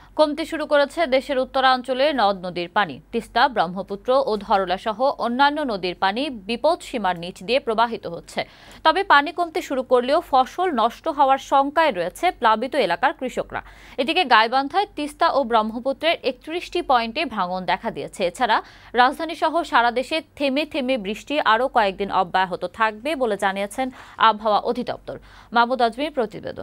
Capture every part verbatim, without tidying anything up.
কমতে শুরু করেছে দেশের উত্তরাঞ্চলের নদ নদীর পানি। তিস্তা, ব্রহ্মপুত্র ও ধরলা সহ অন্যান্য নদীর পানি বিপদ সীমার নিচ দিয়ে প্রবাহিত হচ্ছে। তবে পানি কমতে শুরু করলেও ফসল নষ্ট হওয়ার শঙ্কায় রয়েছে প্লাবিত এলাকার কৃষকরা। এদিকে গাইবান্ধায় তিস্তা ও ব্রহ্মপুত্রের একত্রিশটি পয়েন্টে ভাঙন দেখা দিয়েছে। এছাড়া রাজধানী সহ সারা দেশে থেমে থেমে বৃষ্টি আরও কয়েকদিন অব্যাহত থাকবে বলে জানিয়েছেন আবহাওয়া অধিদপ্তর। মাহমুদ আজমির প্রতিবেদন।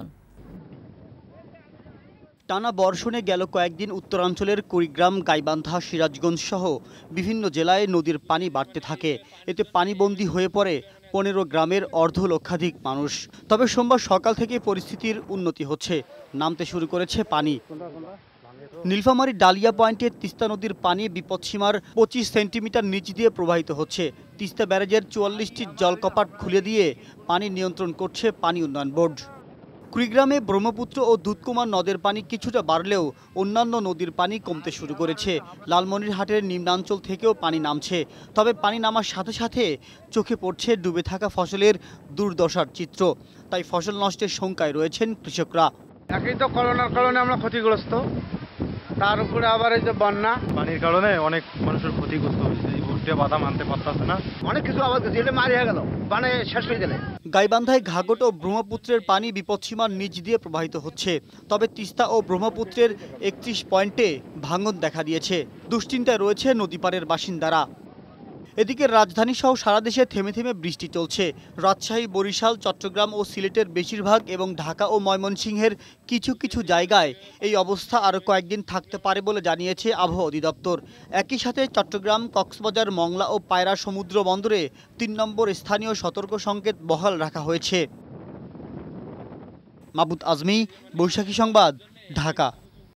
টানা বর্ষণে গেল কয়েকদিন উত্তরাঞ্চলের কুড়িগ্রাম, গাইবান্ধা, সিরাজগঞ্জ সহ বিভিন্ন জেলায় নদীর পানি বাড়তে থাকে। এতে পানিবন্দী হয়ে পড়ে পনেরো গ্রামের অর্ধ লক্ষাধিক মানুষ। তবে সোমবার সকাল থেকে পরিস্থিতির উন্নতি হচ্ছে, নামতে শুরু করেছে পানি। নীলফামারী ডালিয়া পয়েন্টের তিস্তা নদীর পানি বিপদসীমার পঁচিশ সেন্টিমিটার নিচ দিয়ে প্রবাহিত হচ্ছে। তিস্তা ব্যারেজের চুয়াল্লিশটি জলকপাট খুলে দিয়ে পানি নিয়ন্ত্রণ করছে পানি উন্নয়ন বোর্ড। কুড়িগ্রামে ব্রহ্মপুত্র ও দুধকুমার নদের পানি কিছুটা বাড়লেও অন্যান্য নদীর পানি কমতে শুরু করেছে। লালমনিরহাটের নিম্নাঞ্চল থেকেও পানি নামছে। তবে পানি নামার সাথে সাথে চোখে পড়ছে ডুবে থাকা ফসলের দুর্দশার চিত্র। তাই ফসল নষ্টের শঙ্কায় রয়েছেন কৃষকরা। একই তো করোনার কারণে আমরা ক্ষতিগ্রস্ত, তার উপরে আবার এই যে বন্যা, পানির কারণে অনেক মানুষের ক্ষতিগ্রস্ত হয়েছে। এই ভুট্টে বাদাম আনতে পারতেছে না, অনেক কিছু আবার জেলে মারি হয়ে গেল, মানে শেষ হয়ে গেলে। গাইবান্ধায় ঘাঘট ও ব্রহ্মপুত্রের পানি বিপদসীমার নিচ দিয়ে প্রবাহিত হচ্ছে। তবে তিস্তা ও ব্রহ্মপুত্রের একত্রিশ পয়েন্টে ভাঙন দেখা দিয়েছে। দুশ্চিন্তায় রয়েছে নদীপাড়ের বাসিন্দারা। এদিকে রাজধানী সহ সারা দেশে থেমে থেমে বৃষ্টি চলছে। রাজশাহী, বরিশাল, চট্টগ্রাম ও সিলেটের বেশিরভাগ এবং ঢাকা ও ময়মনসিংহের কিছু কিছু জায়গায় এই অবস্থা আরও কয়েকদিন থাকতে পারে বলে জানিয়েছে আবহাওয়া অধিদপ্তর। একই সাথে চট্টগ্রাম, কক্সবাজার, মংলা ও পায়রা সমুদ্র বন্দরে তিন নম্বর স্থানীয় সতর্ক সংকেত বহাল রাখা হয়েছে। মাহমুদ আজমি, বৈশাখী সংবাদ, ঢাকা।